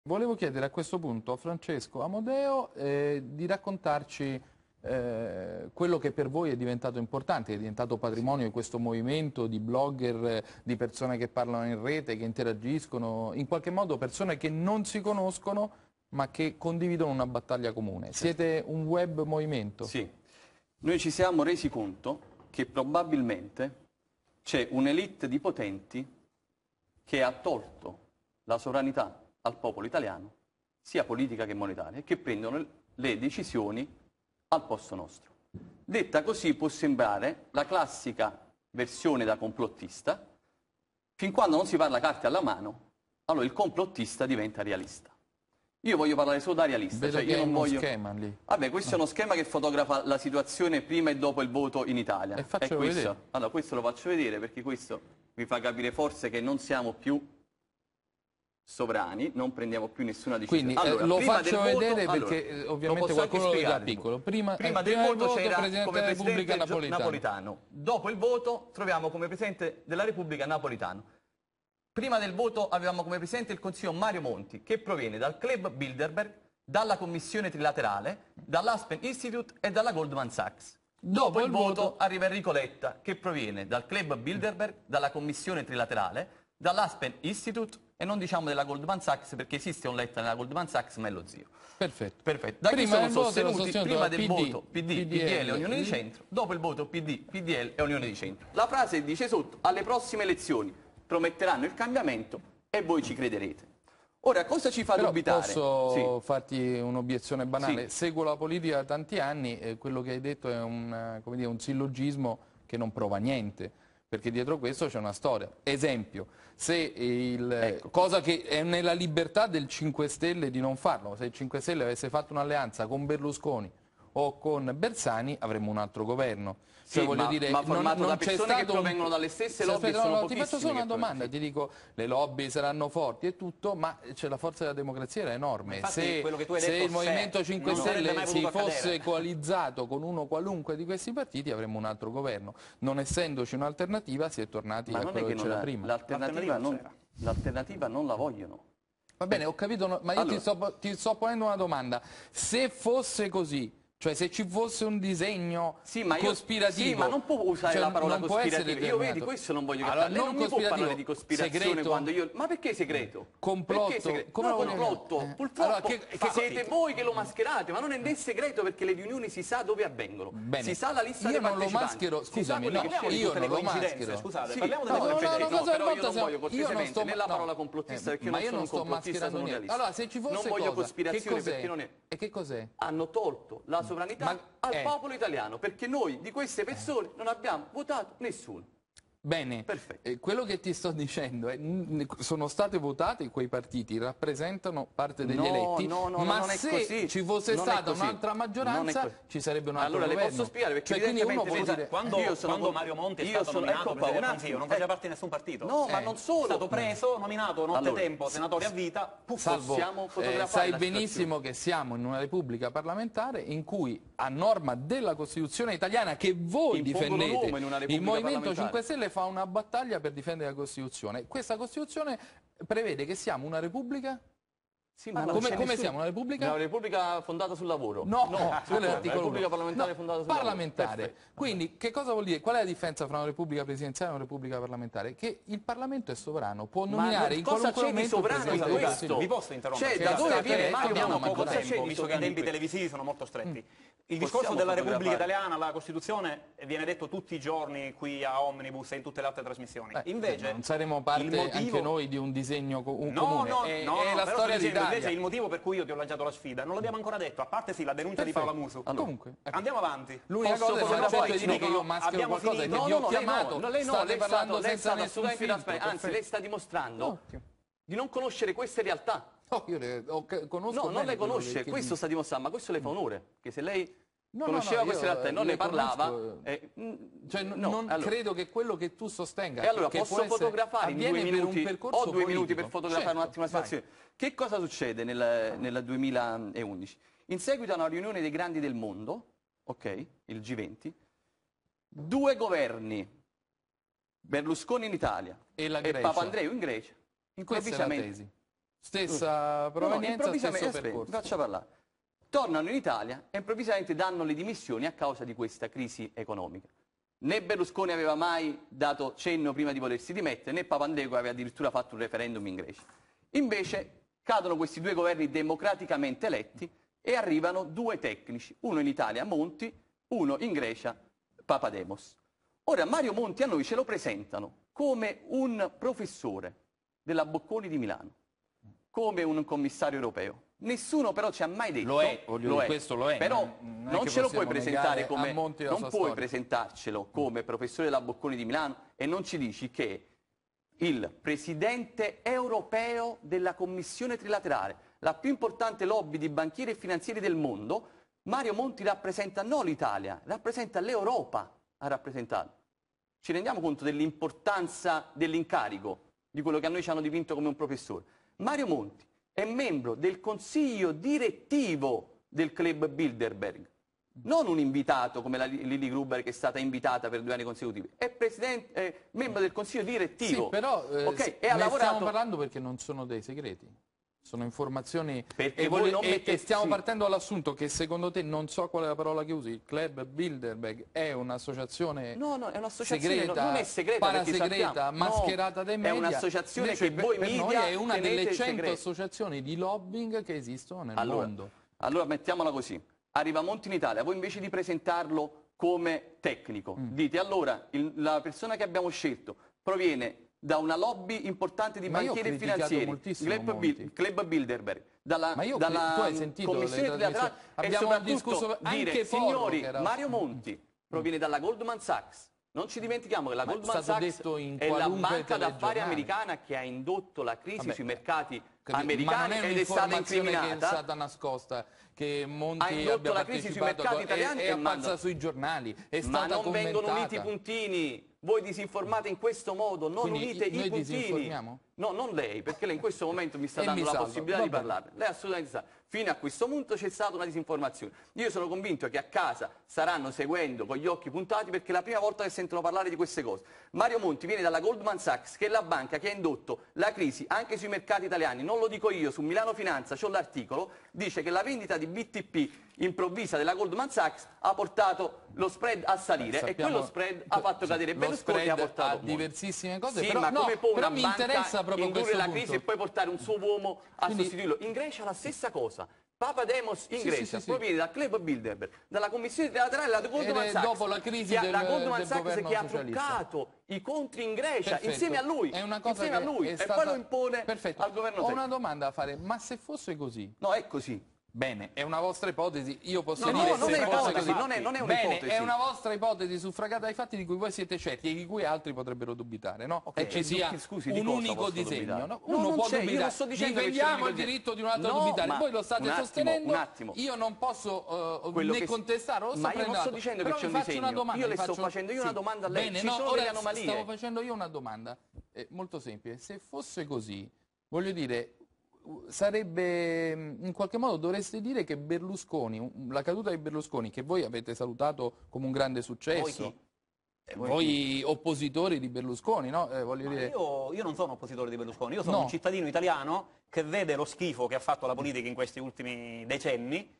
Volevo chiedere a questo punto a Francesco Amodeo di raccontarci quello che per voi è diventato importante, è diventato patrimonio di questo movimento di blogger, di persone che parlano in rete, che interagiscono, in qualche modo persone che non si conoscono ma che condividono una battaglia comune. Siete un web movimento? Sì, noi ci siamo resi conto che probabilmente c'è un'elite di potenti che ha tolto la sovranità al popolo italiano, sia politica che monetaria, e che prendono le decisioni al posto nostro. Detta così può sembrare la classica versione da complottista, fin quando non si parla carte alla mano, allora il complottista diventa realista. Io voglio parlare solo da realista. Vedo cioè che io è non uno voglio... schema lì. Vabbè, questo è uno schema che fotografa la situazione prima e dopo il voto in Italia. E faccio questo. vedere. Allora, questo lo faccio vedere perché questo vi fa capire forse che non siamo più sovrani, non prendiamo più nessuna decisione. Quindi allora, lo prima faccio del vedere voto, perché allora, ovviamente qualcuno lo vede piccolo. Prima del voto c'era come Presidente Napolitano. Dopo il voto troviamo come Presidente della Repubblica Napolitano. Prima del voto avevamo come Presidente del Consiglio Mario Monti, che proviene dal Club Bilderberg, dalla Commissione Trilaterale, dall'Aspen Institute e dalla Goldman Sachs. Dopo il voto arriva Enrico Letta, che proviene dal Club Bilderberg, dalla Commissione Trilaterale, dall'Aspen Institute e non diciamo della Goldman Sachs perché esiste un Letta nella Goldman Sachs ma è lo zio. Perfetto. Da chi Prima sono sostenuti prima del PD, voto PD, PDL e Unione di Centro, dopo il voto PD, PDL e Unione di Centro. La frase dice sotto: alle prossime elezioni prometteranno il cambiamento e voi ci crederete. Ora, cosa ci fa dubitare? Posso farti un'obiezione banale? Sì. Seguo la politica da tanti anni e quello che hai detto è come dire, un sillogismo che non prova niente, perché dietro questo c'è una storia. Esempio, se cosa che è nella libertà del 5 Stelle di non farlo, se il 5 Stelle avesse fatto un'alleanza con Berlusconi o con Bersani avremmo un altro governo. Sì, ma formato da persone che provengono dalle stesse lobby. Ti faccio solo una domanda, ti dico, le lobby saranno forti e tutto, ma c'è la forza della democrazia era enorme. Se il Movimento 5 Stelle si fosse coalizzato con uno qualunque di questi partiti avremmo un altro governo. Non essendoci un'alternativa si è tornati a quello che c'era prima. L'alternativa non la vogliono. Va bene, ho capito, ma io ti sto ponendo una domanda. Se fosse così, cioè se ci fosse un disegno cospirativo... Sì, ma non può usare la parola cospirativo. Io vedi, questo non voglio capire. Lei non mi può parlare di cospirazione segreto, quando io... Ma perché segreto? Complotto? Perché segreto? No, complotto. Purtroppo siete voi che lo mascherate, ma non è né segreto perché le riunioni si sa dove avvengono. Bene. Si sa la lista dei partecipanti. Io non lo maschero, scusami, no, io non lo maschero. Scusate, parliamo delle coincidenze. No, però io non voglio cortesemente né la parola complottista perché non sono un complottista, sono realista. Allora, se ci fosse non voglio cospirazione perché non è... E che cos'è? Hanno tolto la sovranità al popolo italiano, perché noi di queste persone non abbiamo votato nessuno. Bene, quello che ti sto dicendo è sono state votate quei partiti, rappresentano parte degli eletti, ma se ci fosse stata un'altra maggioranza ci sarebbe un altro governo. Allora le posso spiegare perché evidentemente quando Mario Monti è stato nominato Presidente del Consiglio non faceva parte di nessun partito. No, ma non solo. È stato preso, nominato nottetempo senatore a vita. Salvo, sai benissimo che siamo in una repubblica parlamentare in cui a norma della Costituzione italiana che voi difendete, il Movimento 5 Stelle fa una battaglia per difendere la Costituzione. Questa Costituzione prevede che siamo una repubblica? Sì, ma come siamo? Una repubblica? Una repubblica fondata sul lavoro. No, quello è l'articolo 1. Repubblica parlamentare fondata sul lavoro. Parlamentare. Quindi che cosa vuol dire? Qual è la differenza tra una repubblica presidenziale e una repubblica parlamentare? Che il Parlamento è sovrano, può nominare in qualunque momento il Presidente del Consiglio. Vi posso interrompere? Da dove viene Mario? Abbiamo poco tempo, visto che i tempi televisivi sono molto stretti. Il discorso della Repubblica Italiana, la Costituzione, viene detto tutti i giorni qui a Omnibus e in tutte le altre trasmissioni. Invece non saremo parte anche noi di un disegno comune. È la storia d'Italia. Invece il motivo per cui io ti ho lanciato la sfida non l'abbiamo ancora detto, a parte sì la denuncia di Paola Musu. Comunque, andiamo avanti. L'unica cosa è che io maschero qualcosa, che vi ho chiamato, state parlando senza nessun filtro. Anzi, lei sta dimostrando di non conoscere queste realtà. No, io le conosco. No, non le conosce, questo sta dimostrando, ma questo le fa onore, che se lei conosceva queste realtà e non ne parlava... non credo che quello che tu sostenga... E allora posso fotografare in 2 minuti? Ho 2 minuti per fotografare un attimo la situazione. Che cosa succede nel 2011? In seguito a una riunione dei grandi del mondo, ok, il G20, 2 governi, Berlusconi in Italia e Papandreou in Grecia, questa è la tesi. Stessa provenienza, stesso percorso. Faccia parlare. Tornano in Italia e improvvisamente danno le dimissioni a causa di questa crisi economica. Né Berlusconi aveva mai dato cenno prima di potersi dimettere, né Papandreou aveva addirittura fatto un referendum in Grecia. Invece cadono questi due governi democraticamente eletti e arrivano due tecnici, uno in Italia, Monti, uno in Grecia, Papademos. Ora Mario Monti a noi ce lo presentano come un professore della Bocconi di Milano, come un commissario europeo. Nessuno però ci ha mai detto, questo lo è, però non ce lo puoi presentare come, non puoi presentarcelo come professore della Bocconi di Milano e non ci dici che il presidente europeo della Commissione Trilaterale, la più importante lobby di banchieri e finanzieri del mondo, Mario Monti rappresenta non l'Italia, rappresenta l'Europa, ha rappresentato. Ci rendiamo conto dell'importanza dell'incarico, di quello che a noi ci hanno dipinto come un professore. Mario Monti è membro del consiglio direttivo del Club Bilderberg, non un invitato come la Lily Gruber che è stata invitata per 2 anni consecutivi, è membro del consiglio direttivo. Sì, però okay? stiamo parlando perché non sono dei segreti. Sono informazioni e stiamo partendo dall'assunto che secondo te, non so qual è la parola che usi, il Club Bilderberg è un'associazione è un'associazione segreta, non è segreta, parasegreta, mascherata dai media. È un'associazione che voi per media noi è una delle 100 segrete. associazioni di lobbying che esistono nel mondo. Allora mettiamola così, arriva Monti in Italia, voi invece di presentarlo come tecnico, dite allora la persona che abbiamo scelto proviene da una lobby importante di banchieri e finanzieri, Club Bilderberg, dalla Commissione Trilaterale e soprattutto dire, signori, Mario Monti proviene dalla Goldman Sachs. Non ci dimentichiamo che la Goldman Sachs è la banca d'affari americana che ha indotto la crisi sui mercati americani ed è stata incriminata. Che è stata nascosta, che Monti ha indotto la crisi sui mercati italiani è apparsa sui giornali, è stata ma non commentata. vengono uniti i puntini. Voi disinformate in questo modo, non Quindi unite i puntini. Disinformiamo? No, non lei, perché lei in questo momento mi sta dando la possibilità di parlare. Lei assolutamente sa. Fino a questo punto c'è stata una disinformazione. Io sono convinto che a casa staranno seguendo con gli occhi puntati perché è la prima volta che sentono parlare di queste cose. Mario Monti viene dalla Goldman Sachs, che è la banca che ha indotto la crisi anche sui mercati italiani. Non lo dico io, su Milano Finanza c'ho l'articolo, dice che la vendita di BTP improvvisa della Goldman Sachs ha portato lo spread a salire e quello spread ha fatto cadere Berlusconi e ha portato diversissime cose. Sì, però, ma come può una mi banca interessa proprio indurre la punto. crisi e poi portare un suo uomo a sostituirlo? In Grecia la stessa cosa. Papademos in Grecia proviene dal Club Bilderberg, dalla Commissione Trilaterale della Goldman Sachs, dopo la crisi la Goldman Sachs che ha truccato i conti in Grecia insieme a lui, e poi lo impone al governo. Ho una domanda da fare, ma se fosse così? No, è così. Bene, è una vostra ipotesi, io posso dire non è fosse così. Non è un'ipotesi. Bene, è una vostra ipotesi suffragata dai fatti di cui voi siete certi e di cui altri potrebbero dubitare, no? Okay, e ci sia un unico disegno. No? Uno può dubitare. dubitare, Io non sto dicendo difendiamo il diritto di un altro a dubitare, voi lo state sostenendo, un attimo. Io non posso né contestarlo, ma io non sto dicendo che c'è un disegno, io le sto facendo una domanda a lei, ci sono delle anomalie. Stavo facendo io una domanda, molto semplice, se fosse così, voglio dire, sarebbe in qualche modo dovreste dire che Berlusconi, la caduta di Berlusconi, che voi avete salutato come un grande successo, voi oppositori di Berlusconi, no? Voglio dire... io non sono oppositore di Berlusconi, io sono un cittadino italiano che vede lo schifo che ha fatto la politica in questi ultimi decenni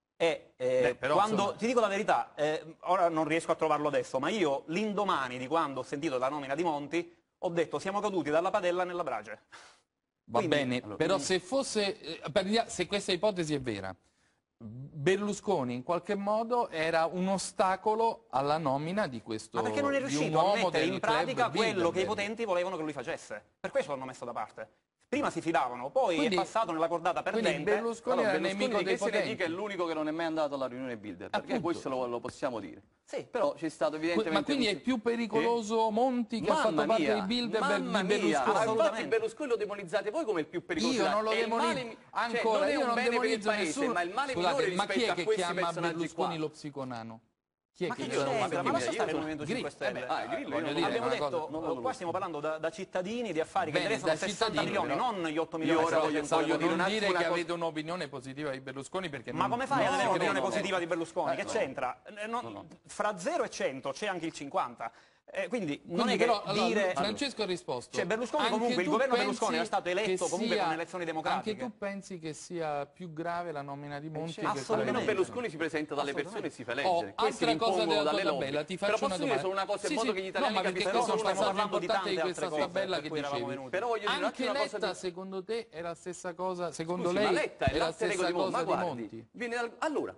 e quando, ti dico la verità, ora non riesco a trovarlo adesso, ma io l'indomani di quando ho sentito la nomina di Monti ho detto siamo caduti dalla padella nella brace. Va bene, però se fosse, se questa ipotesi è vera, Berlusconi in qualche modo era un ostacolo alla nomina di questo uomo. Ma perché non è riuscito a mettere in pratica quello che i potenti volevano che lui facesse? Per questo l'hanno messo da parte. Prima si fidavano, poi è passato nella cordata perdente. Quindi Berlusconi era nemico dei potenti. Dica è l'unico che non è mai andato alla riunione Bilderberg, perché questo lo possiamo dire. Sì, però c'è stato evidentemente... Ma quindi è più pericoloso Monti che ha fatto parte di Bilderberg di Berlusconi? Infatti Berlusconi lo demonizzate voi come il più pericoloso. Io non lo demonizzo, ancora, io non demonizzo nessuno. Ma il male minore ma chi è che chiama Berlusconi lo psiconano? Chi è ma che ma lascia stare il Movimento 5 Stelle. Abbiamo detto, qua stiamo parlando da cittadini di affari che interessano 60 milioni, non gli 8 milioni. Voglio non dire che avete un'opinione positiva di Berlusconi perché ma come fai ad avere un'opinione positiva di Berlusconi? Che c'entra? Fra 0 e 100 c'è anche il 50. Quindi non è che però, dire... Francesco ha risposto. Cioè Berlusconi comunque, il governo Berlusconi era stato eletto comunque con elezioni democratiche. Anche tu pensi che sia più grave la nomina di Monti? Almeno Berlusconi si presenta dalle persone e si fa eleggere. Questi li impongono dalle lobby. Ti faccio una domanda. Solo una cosa, in modo che gli italiani capiscono solo una cosa importante di questa tabella che dicevi. Però voglio dire anche una Letta, cosa secondo te, è la stessa cosa? Secondo Scusi, lei ma Letta è la stessa cosa di Monti? Allora,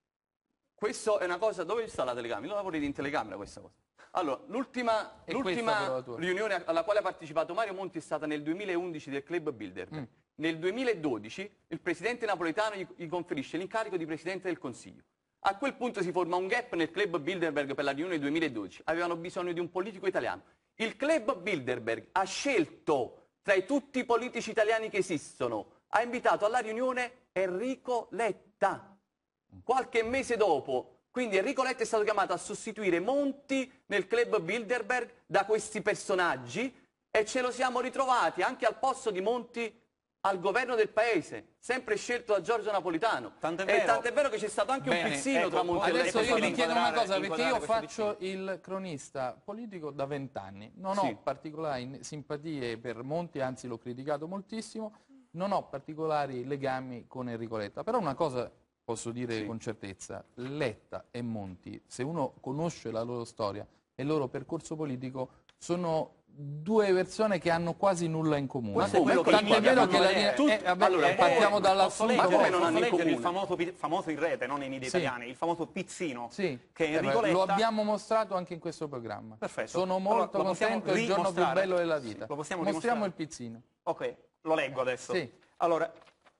questo è una cosa... Dove sta la telecamera? Io lavoro in telecamera questa cosa. Allora, l'ultima riunione alla quale ha partecipato Mario Monti è stata nel 2011 del Club Bilderberg. Nel 2012 il presidente Napolitano gli conferisce l'incarico di presidente del Consiglio. A quel punto si forma un gap nel Club Bilderberg per la riunione del 2012. Avevano bisogno di un politico italiano. Il Club Bilderberg ha scelto, tra tutti i politici italiani che esistono, ha invitato alla riunione Enrico Letta. Qualche mese dopo... Quindi Enrico Letta è stato chiamato a sostituire Monti nel Club Bilderberg da questi personaggi e ce lo siamo ritrovati anche al posto di Monti al governo del paese, sempre scelto da Giorgio Napolitano. Tant'è vero che c'è stato anche un pizzino tra Monti e Letta. Adesso io vi chiedo una cosa, perché io faccio il cronista politico da 20 anni. Non ho particolari simpatie per Monti, anzi l'ho criticato moltissimo, non ho particolari legami con Enrico Letta. Però una cosa... posso dire con certezza, Letta e Monti, se uno conosce la loro storia e il loro percorso politico, sono due persone che hanno quasi nulla in comune. Tant'è vero che partiamo dall'assunto. Come non hanno in comune? Il famoso in rete, non nei media italiani, il famoso pizzino che Enrico Letta... Lo abbiamo mostrato anche in questo programma. Perfetto. Sono molto contento, è il giorno più bello della vita. Mostriamo il pizzino. Ok, lo leggo adesso. Sì. Allora,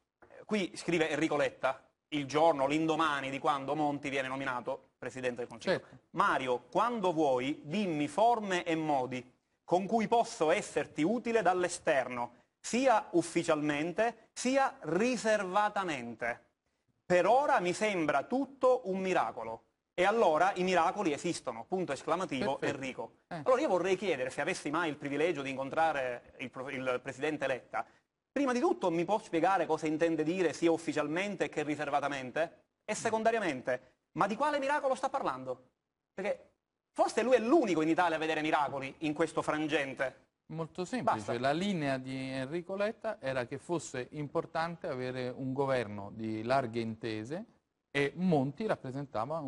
qui scrive Enrico Letta, il giorno, l'indomani di quando Monti viene nominato Presidente del Consiglio. Certo. Mario, quando vuoi, dimmi forme e modi con cui posso esserti utile dall'esterno, sia ufficialmente, sia riservatamente. Per ora mi sembra tutto un miracolo. E allora i miracoli esistono, punto esclamativo. Perfetto. Enrico. Allora io vorrei chiedere, se avessi mai il privilegio di incontrare il Presidente Letta, prima di tutto mi può spiegare cosa intende dire sia ufficialmente che riservatamente? E secondariamente, ma di quale miracolo sta parlando? Perché forse lui è l'unico in Italia a vedere miracoli in questo frangente. Molto semplice, basta. La linea di Enrico Letta era che fosse importante avere un governo di larghe intese e Monti rappresentava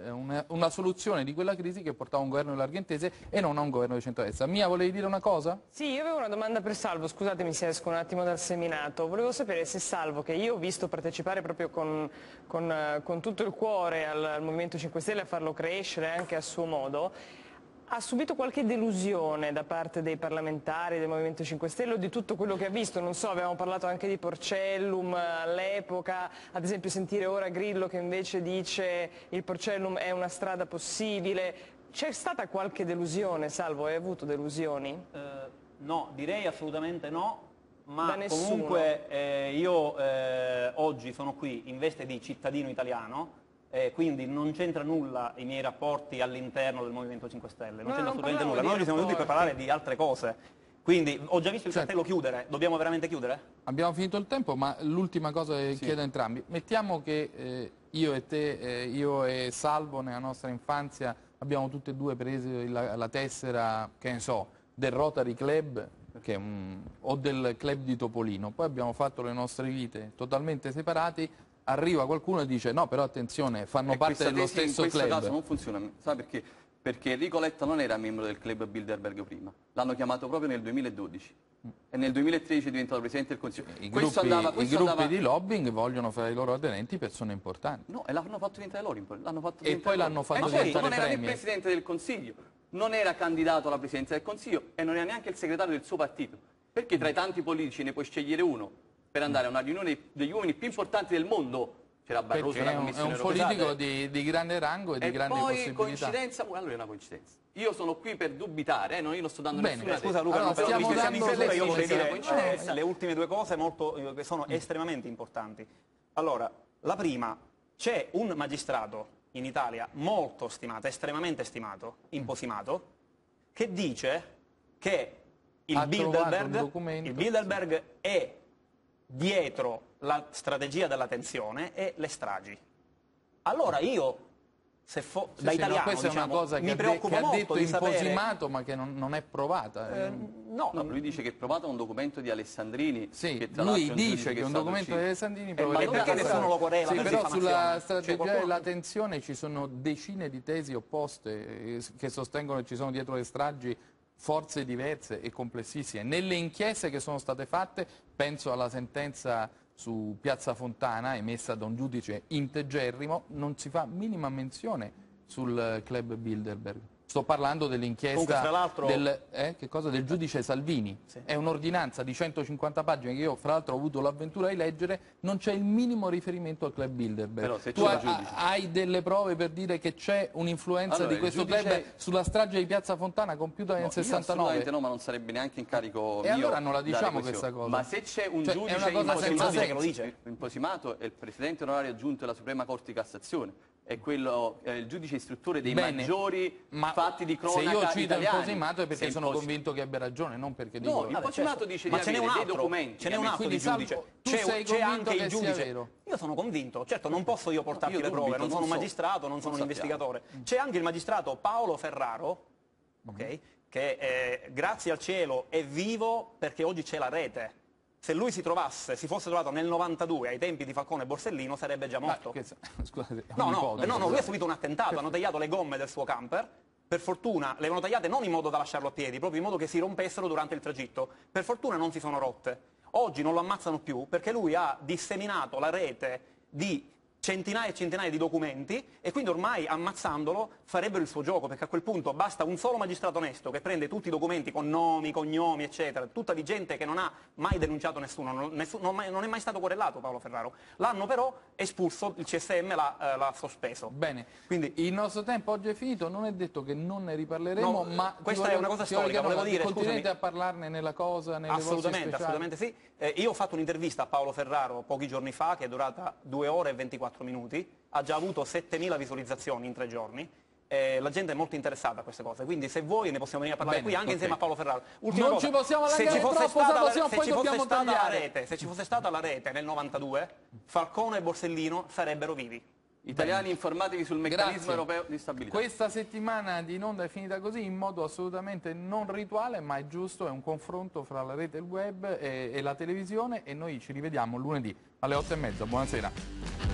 una soluzione di quella crisi che portava a un governo di larghe intese e non a un governo di centrodestra. Mia, volevi dire una cosa? Sì, io avevo una domanda per Salvo, scusatemi se esco un attimo dal seminato. Volevo sapere se Salvo, che io ho visto partecipare proprio con tutto il cuore al Movimento 5 Stelle, a farlo crescere anche a suo modo, ha subito qualche delusione da parte dei parlamentari del Movimento 5 Stelle o di tutto quello che ha visto? Non so, avevamo parlato anche di Porcellum all'epoca, ad esempio sentire ora Grillo che invece dice il Porcellum è una strada possibile. C'è stata qualche delusione, Salvo? Hai avuto delusioni? No, direi assolutamente no, ma comunque io oggi sono qui in veste di cittadino italiano. Quindi non c'entra nulla i miei rapporti all'interno del Movimento 5 Stelle, non c'entra assolutamente nulla. Noi siamo venuti per parlare di altre cose. Quindi ho già visto il cartello chiudere, dobbiamo veramente chiudere? Abbiamo finito il tempo, ma l'ultima cosa che chiedo a entrambi. Mettiamo che io e te, io e Salvo nella nostra infanzia abbiamo tutte e due preso la tessera, che ne so, del Rotary Club o del Club di Topolino. Poi abbiamo fatto le nostre vite totalmente separati. Arriva qualcuno e dice no, però attenzione, fanno parte dello stesso club. In questo caso non funziona, sai perché? Perché Enrico Letta non era membro del Club Bilderberg prima, l'hanno chiamato proprio nel 2012 e nel 2013 è diventato Presidente del Consiglio. I gruppi di lobbying vogliono fra i loro aderenti persone importanti. No, e l'hanno fatto diventare loro, e poi l'hanno fatto diventare non era né Presidente del Consiglio, non era candidato alla Presidenza del Consiglio e non era neanche il segretario del suo partito. Perché tra i tanti politici ne puoi scegliere uno per andare a una riunione degli uomini più importanti del mondo? C'era Barroso nella Commissione Europea. È un politico di grande rango e di grandi possibilità. E poi coincidenza? Allora è una coincidenza. Io sono qui per dubitare, io non sto dando nessuna... Scusa Luca, allora, io vorrei dire le ultime due cose che sono estremamente importanti. Allora, la prima, c'è un magistrato in Italia molto stimato, estremamente stimato, imposimato, che dice che il Bilderberg è dietro la strategia della tensione e le stragi. Allora io da italiano, questa diciamo, è una cosa mi che preoccupa molto ha detto di sapere... Imposimato, ma che non è provata. No, lui dice che è provato un documento di Alessandrini. Sì, che tra lui l'altro dice che è un documento di Alessandrini ma perché nessuno lo querela per però sulla diffamazione? strategia della tensione ci sono decine di tesi opposte che sostengono che ci sono dietro le stragi forze diverse e complessissime. Nelle inchieste che sono state fatte, penso alla sentenza su Piazza Fontana emessa da un giudice integerrimo, non si fa minima menzione sul club Bilderberg. Sto parlando dell'inchiesta del giudice Salvini. Sì. È un'ordinanza di 150 pagine che io fra l'altro ho avuto l'avventura di leggere, non c'è il minimo riferimento al club Bilderberg. Però se tu hai delle prove per dire che c'è un'influenza di questo club sulla strage di Piazza Fontana compiuta nel 69? Assolutamente no, ma non sarebbe neanche in carico mio. E allora non la diciamo questa cosa. Ma se c'è un giudice imposimato è il presidente onorario aggiunto della Suprema Corte di Cassazione. È quello, il giudice istruttore dei maggiori fatti di cronaca italiani. Se io cito Imposimato è perché sono convinto che abbia ragione, non perché dico... No, Imposimato dice di avere dei documenti. Ce n'è un altro di giudice. C'è anche il giudice. Io sono convinto, certo non posso io portarti le prove, non sono un magistrato, non sono un investigatore. C'è anche il magistrato Paolo Ferraro, che grazie al cielo è vivo perché oggi c'è la rete. Se lui si fosse trovato nel 92 ai tempi di Falcone e Borsellino sarebbe già morto. Scusate, no, lui ha subito un attentato, hanno tagliato le gomme del suo camper, per fortuna le avevano tagliate non in modo da lasciarlo a piedi, proprio in modo che si rompessero durante il tragitto, per fortuna non si sono rotte. Oggi non lo ammazzano più perché lui ha disseminato la rete di centinaia e centinaia di documenti e quindi ormai ammazzandolo farebbero il suo gioco, perché a quel punto basta un solo magistrato onesto che prende tutti i documenti con nomi, cognomi eccetera, tutta di gente che non ha mai denunciato nessuno, non è mai stato querellato Paolo Ferraro. L'hanno però espulso, il CSM l'ha sospeso. Bene, quindi il nostro tempo oggi è finito, non è detto che non ne riparleremo, ma questa è una cosa storica, volevo dire, continuate a parlarne nelle assolutamente sì. Io ho fatto un'intervista a Paolo Ferraro pochi giorni fa che è durata 2 ore e 24 minuti, ha già avuto 7.000 visualizzazioni in 3 giorni. La gente è molto interessata a queste cose, quindi se vuoi ne possiamo venire a parlare qui anche insieme a Paolo Ferraro. Ultima cosa, ci possiamo allargare se ci fosse stata la rete nel 92, Falcone e Borsellino sarebbero vivi. Italiani, informatevi sul meccanismo europeo di stabilità. Questa settimana di In Onda è finita così, in modo assolutamente non rituale, ma è giusto, è un confronto fra la rete, il web e la televisione, e noi ci rivediamo lunedì alle 8:30. Buonasera.